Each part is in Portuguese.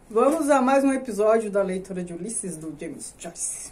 Vamos a mais um episódio da leitura de Ulisses, do James Joyce.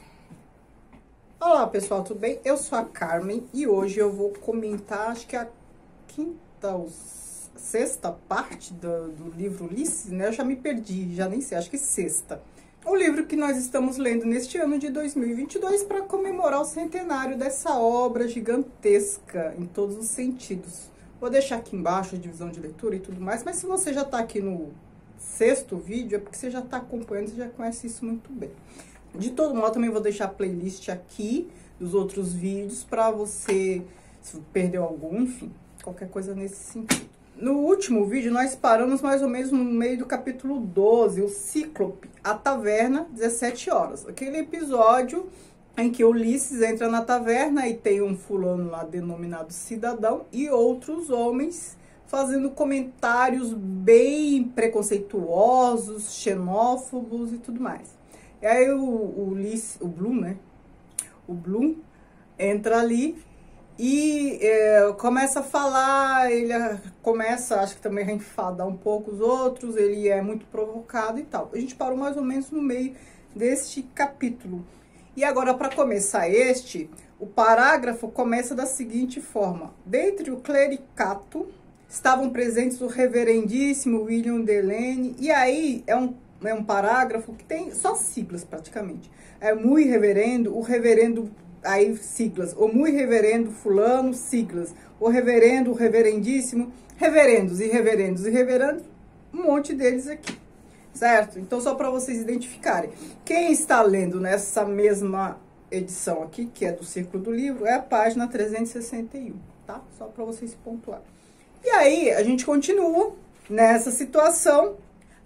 Olá pessoal, tudo bem? Eu sou a Carmen e hoje eu vou comentar, acho que a quinta ou sexta parte do livro Ulisses, né? Eu já me perdi, já nem sei, acho que sexta. O livro que nós estamos lendo neste ano de 2022 para comemorar o centenário dessa obra gigantesca em todos os sentidos. Vou deixar aqui embaixo a divisão de leitura e tudo mais, mas se você já está aqui no sexto vídeo, é porque você já está acompanhando, você já conhece isso muito bem. De todo modo, também vou deixar a playlist aqui dos outros vídeos para você, se perdeu algum, enfim, qualquer coisa nesse sentido. No último vídeo, nós paramos mais ou menos no meio do capítulo 12, o Cíclope, a taverna, 17 horas. Aquele episódio em que Ulisses entra na taverna e tem um fulano lá denominado Cidadão e outros homens fazendo comentários bem preconceituosos, xenófobos e tudo mais. E aí o Bloom, né? O Bloom entra ali e começa a falar, ele começa, acho que também a enfadar um pouco os outros, ele é muito provocado e tal. A gente parou mais ou menos no meio deste capítulo. E agora, para começar o parágrafo começa da seguinte forma: dentre o clericato estavam presentes o reverendíssimo William Delane, e aí é um parágrafo que tem só siglas praticamente. É muito reverendo, o reverendo, aí siglas, o muito reverendo fulano, siglas, o reverendíssimo, reverendos e reverendos e reverendos, um monte deles aqui, certo? Então só para vocês identificarem. Quem está lendo nessa mesma edição aqui, que é do Círculo do Livro, é a página 361, tá? Só para vocês pontuarem. E aí, a gente continua nessa situação,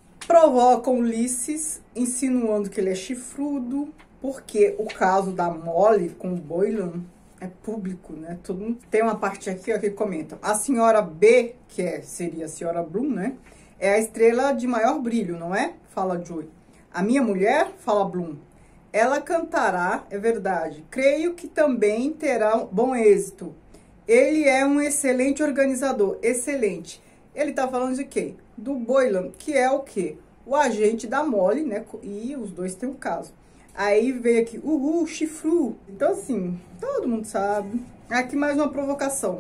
provoca Ulisses, insinuando que ele é chifrudo, porque o caso da Molly com o Boylan é público, né? Todo mundo tem uma parte aqui ó, que comenta. A senhora B, que seria a senhora Bloom, né? É a estrela de maior brilho, não é? Fala Joy. A minha mulher, fala Bloom. Ela cantará, é verdade. Creio que também terá bom êxito. Ele é um excelente organizador, excelente. Ele tá falando de quem? Do Boylan, que é o quê? O agente da Molly, né? E os dois têm um caso. Aí vem aqui, chifru. Então, assim, todo mundo sabe. Aqui mais uma provocação.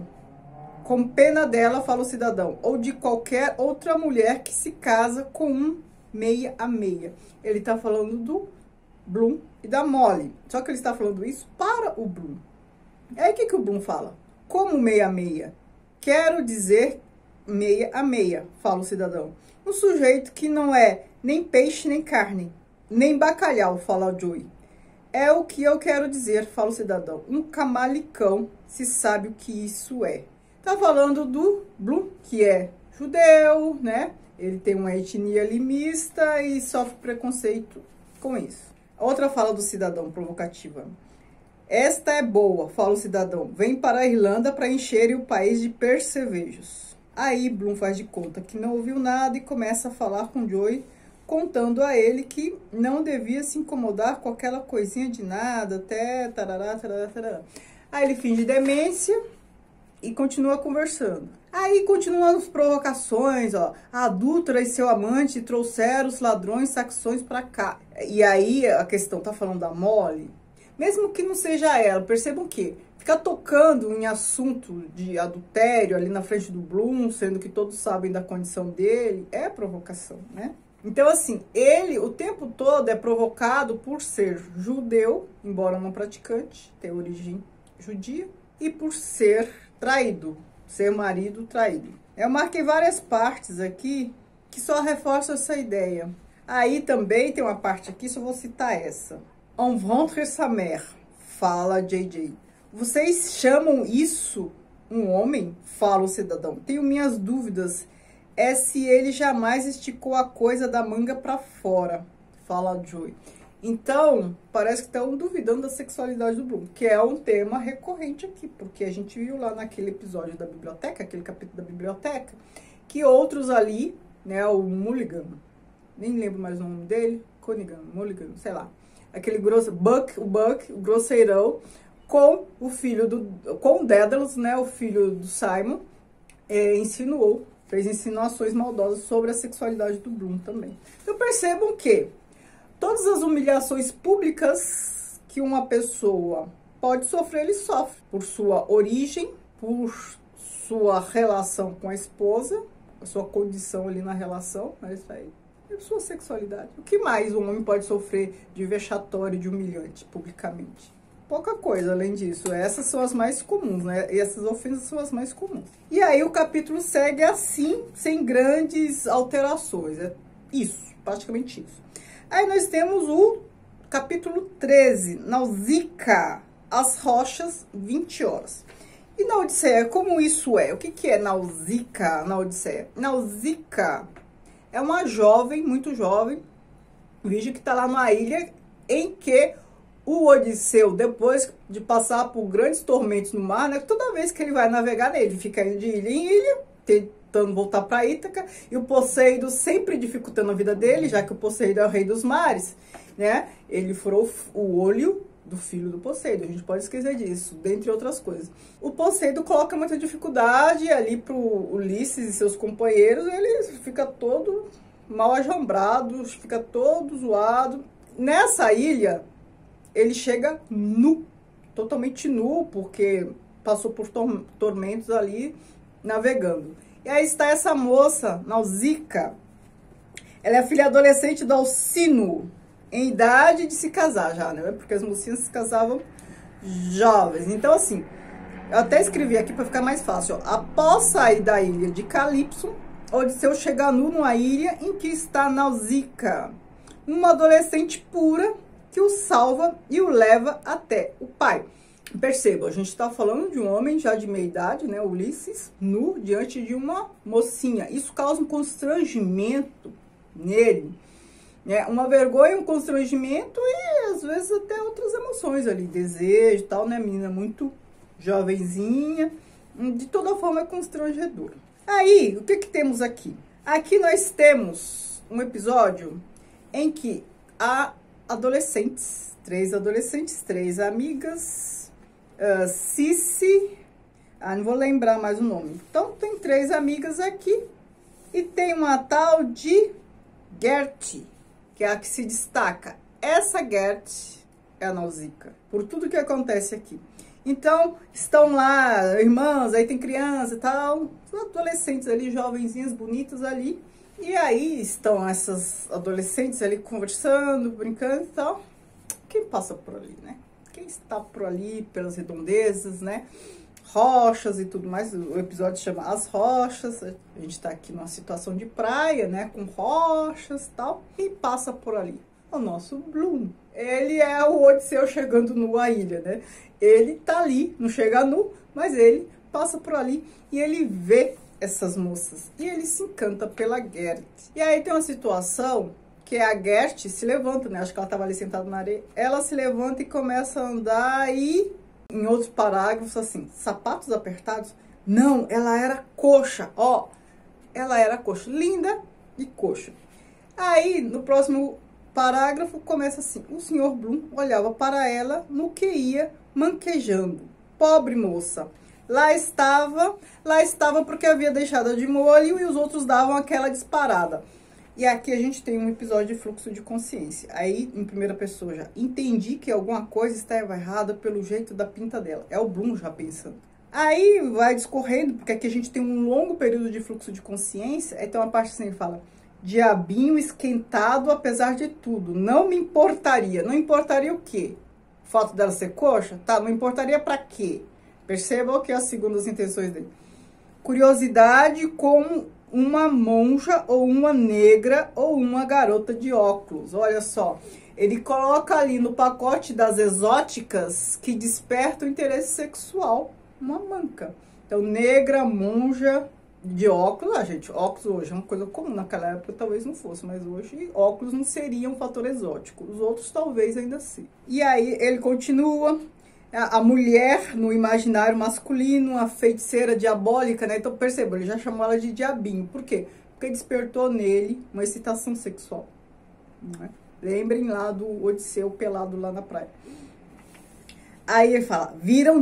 Com pena dela, fala o cidadão, ou de qualquer outra mulher que se casa com um meia a meia. Ele tá falando do Bloom e da Molly. Só que ele está falando isso para o Bloom. Aí o que o Bloom fala? Como meia a meia? Quero dizer meia a meia, fala o cidadão. Um sujeito que não é nem peixe nem carne, nem bacalhau, fala o Joey. É o que eu quero dizer, fala o cidadão. Um camalicão, se sabe o que isso é. Tá falando do Bloom, que é judeu, né? Ele tem uma etnia limista e sofre preconceito com isso. A outra fala do cidadão provocativa. Esta é boa, fala o cidadão. Vem para a Irlanda para encherem o país de percevejos. Aí Bloom faz de conta que não ouviu nada e começa a falar com Joey, contando a ele que não devia se incomodar com aquela coisinha de nada, até tarará, tarará, tarará. Aí ele finge demência e continua conversando. Aí continuam as provocações, ó. A adúltera e seu amante trouxeram os ladrões saxões para cá. E aí a questão tá falando da Molly. Mesmo que não seja ela, percebam que ficar tocando em assunto de adultério ali na frente do Bloom, sendo que todos sabem da condição dele, é provocação, né? Então, assim, ele o tempo todo é provocado por ser judeu, embora não praticante, tem origem judia, e por ser traído, ser marido traído. Eu marquei várias partes aqui que só reforçam essa ideia. Aí também tem uma parte aqui, só vou citar essa. En ventre sa mère, fala JJ. Vocês chamam isso um homem? Fala o cidadão. Tenho minhas dúvidas. É se ele jamais esticou a coisa da manga pra fora, fala Joy. Então, parece que estão duvidando da sexualidade do Bloom, que é um tema recorrente aqui, porque a gente viu lá naquele episódio da biblioteca, aquele capítulo da biblioteca, que outros ali, né, o Mulligan, nem lembro mais o nome dele, Conigan, Mulligan, sei lá, aquele grosso, o Buck, o grosseirão, com o filho com o Daedalus, né, o filho do Simon, insinuou fez insinuações maldosas sobre a sexualidade do Bloom também. Então percebam que todas as humilhações públicas que uma pessoa pode sofrer, ele sofre por sua origem, por sua relação com a esposa, a sua condição ali na relação, é isso aí, e sua sexualidade. O que mais um homem pode sofrer de vexatório, de humilhante publicamente? Pouca coisa além disso. Essas são as mais comuns, né? E essas ofensas são as mais comuns. E aí o capítulo segue assim, sem grandes alterações. É isso, praticamente isso. Aí nós temos o capítulo 13, Nausicaa, as rochas, 20 horas. E na Odisseia, como isso é? O que é Nausicaa na Odisseia? Nausicaa é uma jovem, muito jovem, virgem que está lá numa ilha em que o Odisseu, depois de passar por grandes tormentos no mar, né, toda vez que ele vai navegar nele, ele fica indo de ilha em ilha, tentando voltar para Ítaca, e o Poseidon sempre dificultando a vida dele, já que o Poseidon é o rei dos mares, né? Ele furou o olho do filho do Poseidon, a gente pode esquecer disso, dentre outras coisas. O Poseidon coloca muita dificuldade ali pro Ulisses e seus companheiros, ele fica todo mal ajambrado, fica todo zoado. Nessa ilha, ele chega nu, totalmente nu, porque passou por tormentos ali, navegando. E aí está essa moça, Nausicaa. Ela é a filha adolescente do Alcino, em idade de se casar já, né? Porque as mocinhas se casavam jovens. Então, assim, eu até escrevi aqui para ficar mais fácil. Ó. Após sair da ilha de Calipso, Odisseu chega nu numa ilha em que está Nausicaa, uma adolescente pura, que o salva e o leva até o pai. Perceba, a gente está falando de um homem já de meia idade, né, Ulisses, nu, diante de uma mocinha. Isso causa um constrangimento nele, né, uma vergonha, um constrangimento e às vezes até outras emoções ali, desejo e tal, né, menina muito jovenzinha, de toda forma é constrangedor. Aí, o que temos aqui? Aqui nós temos um episódio em que há adolescentes, três amigas, Cici, não vou lembrar mais o nome. Então, tem 3 amigas aqui e tem uma tal de Gert, que é a que se destaca. Essa Gert é a Nausicaa, por tudo que acontece aqui. Então, estão lá irmãs, aí tem criança e tal, adolescentes ali, jovenzinhas, bonitas ali. E aí estão essas adolescentes ali conversando, brincando e tal. Quem passa por ali, né? Quem está por ali, pelas redondezas, né? Rochas e tudo mais. O episódio chama As Rochas. A gente está aqui numa situação de praia, né? Com rochas e tal. Quem passa por ali? O nosso Bloom. Ele é o Odisseu chegando nu à ilha, né? Ele tá ali, não chega nu, mas ele passa por ali e ele vê essas moças. E ele se encanta pela Gert. E aí tem uma situação que a Gert se levanta, né? Acho que ela estava ali sentada na areia. Ela se levanta e começa a andar e, em outros parágrafos, assim, sapatos apertados? Não, ela era coxa, ó. Ela era coxa, linda e coxa. Aí, no próximo parágrafo, começa assim. O senhor Bloom olhava para ela no que ia manquejando. Pobre moça. Lá estava porque havia deixado de molho e os outros davam aquela disparada. E aqui a gente tem um episódio de fluxo de consciência. Aí, em primeira pessoa já, entendi que alguma coisa estava errada pelo jeito da pinta dela. É o Bloom já pensando. Aí vai discorrendo, porque aqui a gente tem um longo período de fluxo de consciência. Aí tem uma parte assim, ele fala, diabinho esquentado apesar de tudo. Não me importaria. Não importaria o quê? O fato dela ser coxa? Tá, não importaria pra quê? Percebam que é as segundas intenções dele. Curiosidade com uma monja ou uma negra ou uma garota de óculos. Olha só, ele coloca ali no pacote das exóticas que despertam interesse sexual. Uma manca. Então, negra, monja, de óculos. Gente, óculos hoje é uma coisa comum. Naquela época talvez não fosse, mas hoje óculos não seria um fator exótico. Os outros talvez ainda sim. E aí ele continua... A mulher no imaginário masculino, uma feiticeira diabólica, né? Então, perceba, ele já chamou ela de diabinho. Por quê? Porque despertou nele uma excitação sexual. Não é? Lembrem lá do Odisseu pelado lá na praia. Aí ele fala, viram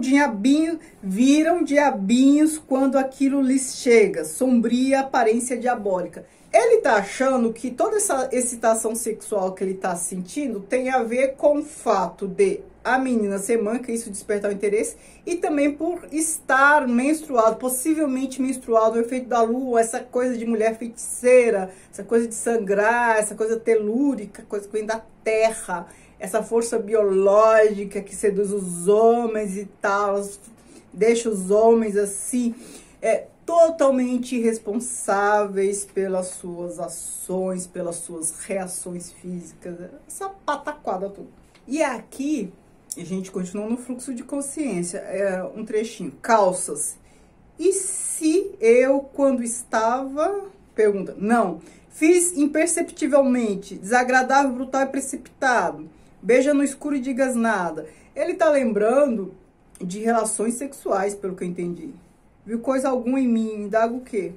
diabinhos quando aquilo lhes chega, sombria aparência diabólica. Ele tá achando que toda essa excitação sexual que ele tá sentindo tem a ver com o fato de a menina ser manca, isso despertar o interesse, e também por estar menstruado, possivelmente menstruado, o efeito da lua, essa coisa de mulher feiticeira, essa coisa de sangrar, essa coisa telúrica, coisa que vem da terra, essa força biológica que seduz os homens e tal, deixa os homens assim, totalmente irresponsáveis pelas suas ações, pelas suas reações físicas, essa pataquada toda. E aqui, a gente continua no fluxo de consciência, um trechinho, calças. E se eu, quando estava, pergunta, não, fiz imperceptivelmente, desagradável, brutal e precipitado, beija no escuro e digas nada. Ele tá lembrando de relações sexuais, pelo que eu entendi. Viu coisa alguma em mim, indaga o quê?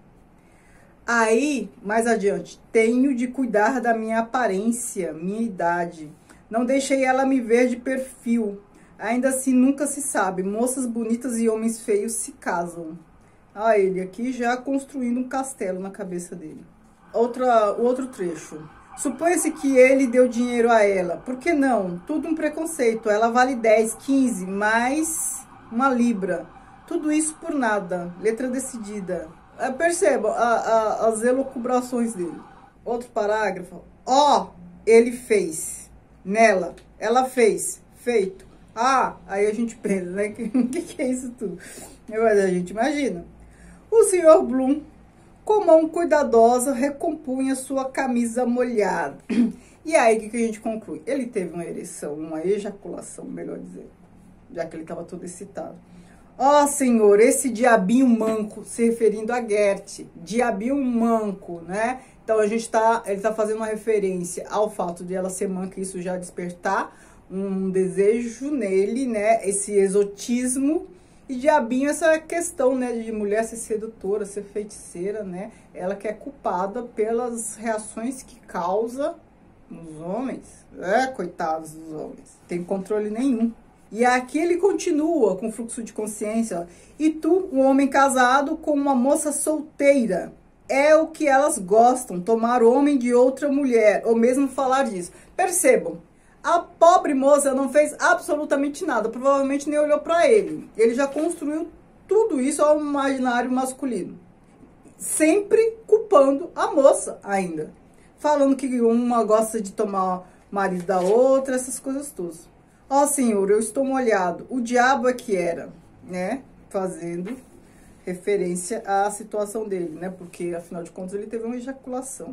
Aí, mais adiante, tenho de cuidar da minha aparência, minha idade. Não deixei ela me ver de perfil. Ainda assim, nunca se sabe. Moças bonitas e homens feios se casam. Ah, ele aqui já construindo um castelo na cabeça dele. O outro trecho. Supõe-se que ele deu dinheiro a ela. Por que não? Tudo um preconceito. Ela vale 10, 15, mais uma libra. Tudo isso por nada. Letra decidida. Perceba as elucubrações dele. Outro parágrafo. Ele fez. Nela, ela fez, feito. Aí a gente pensa, né? Que é isso tudo? Mas a gente imagina. O Sr. Bloom, com mão cuidadosa, recompunha sua camisa molhada. E aí, o que a gente conclui? Ele teve uma ereção, uma ejaculação, melhor dizer. Já que ele estava todo excitado. Senhor, esse diabinho manco, se referindo a Gert. Diabinho manco, né? Então, ele tá fazendo uma referência ao fato de ela ser manca, isso já despertar um desejo nele, né? Esse exotismo. E diabinho, essa questão, né? De mulher ser sedutora, ser feiticeira, né? Ela que é culpada pelas reações que causa nos homens. Coitados dos homens. Tem controle nenhum. E aqui ele continua com o fluxo de consciência. Ó. E tu, um homem casado com uma moça solteira. É o que elas gostam, tomar homem de outra mulher, ou mesmo falar disso. Percebam, a pobre moça não fez absolutamente nada, provavelmente nem olhou para ele. Ele já construiu tudo isso ao imaginário masculino. Sempre culpando a moça ainda. Falando que uma gosta de tomar o marido da outra, essas coisas todas. Senhor, eu estou molhado. O diabo é que era, né? Fazendo referência à situação dele, né? Porque, afinal de contas, ele teve uma ejaculação.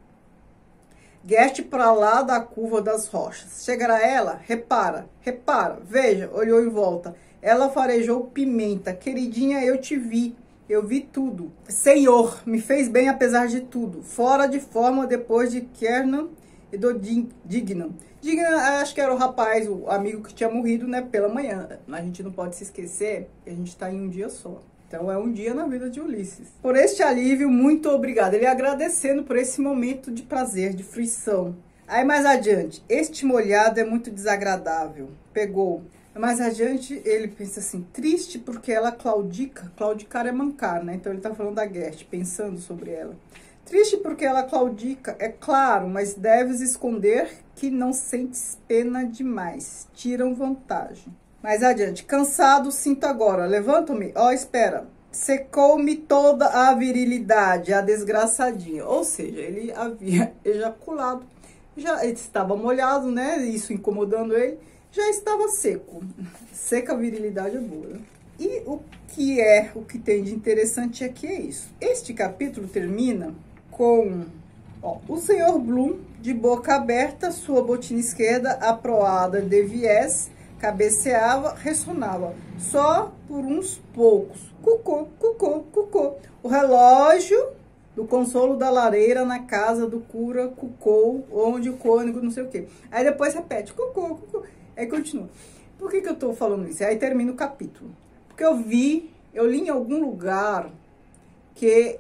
Gert para lá da curva das rochas. Chegará ela? Repara, veja, olhou em volta. Ela farejou pimenta. Queridinha, eu te vi. Eu vi tudo. Senhor, me fez bem apesar de tudo. Fora de forma depois de Kernan e do Dignan. Dignan, acho que era o rapaz, o amigo que tinha morrido, né, pela manhã. A gente não pode se esquecer que a gente tá em um dia só. Então, é um dia na vida de Ulisses. Por este alívio, muito obrigado. Ele agradecendo por esse momento de prazer, de fruição. Aí, mais adiante, este molhado é muito desagradável. Pegou. Mais adiante, ele pensa assim, triste porque ela claudica. Claudicar é mancar, né? Então, ele tá falando da Gert, pensando sobre ela. Triste porque ela claudica, é claro, mas deves esconder que não sentes pena demais. Tiram vantagem. Mais adiante, cansado, sinto agora, levanto-me, espera, secou-me toda a virilidade, a desgraçadinha. Ou seja, ele havia ejaculado, já estava molhado, né, isso incomodando ele, já estava seco. Seca a virilidade é boa, né? E o que tem de interessante aqui é isso. Este capítulo termina com o Sr. Bloom, de boca aberta, sua botina esquerda, aproada de viés, cabeceava, ressonava, só por uns poucos. Cucô, cucô, cucô. O relógio do consolo da lareira na casa do cura cucou, onde o cônego não sei o quê. Aí depois repete, cucô, cucô. Aí continua. Por que eu tô falando isso? Aí termina o capítulo. Porque eu li em algum lugar que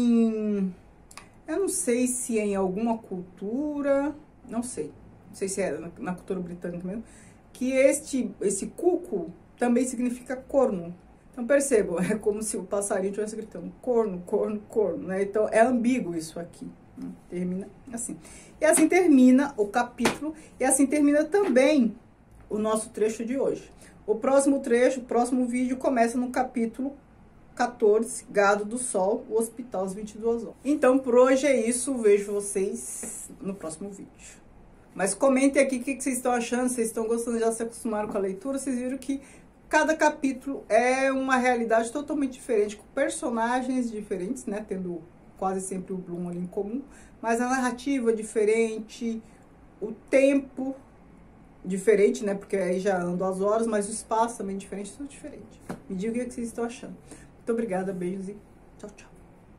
eu não sei se é em alguma cultura, não sei se é na cultura britânica mesmo, que esse cuco também significa corno. Então percebam, é como se o passarinho estivesse gritando corno, corno, corno, né? Então é ambíguo isso aqui, né? Termina assim. E assim termina o capítulo, e assim termina também o nosso trecho de hoje. O próximo trecho, o próximo vídeo começa no capítulo 14, Gado do Sol, o Hospital às 22 horas. Então por hoje é isso, vejo vocês no próximo vídeo. Mas comentem aqui o que vocês estão achando, vocês estão gostando, já se acostumaram com a leitura, vocês viram que cada capítulo é uma realidade totalmente diferente, com personagens diferentes, né? Tendo quase sempre o Bloom ali em comum, mas a narrativa é diferente, o tempo diferente, né? Porque aí já ando as horas, mas o espaço também é diferente, tudo diferente. Me diga o que vocês estão achando. Muito obrigada, beijos e tchau, tchau.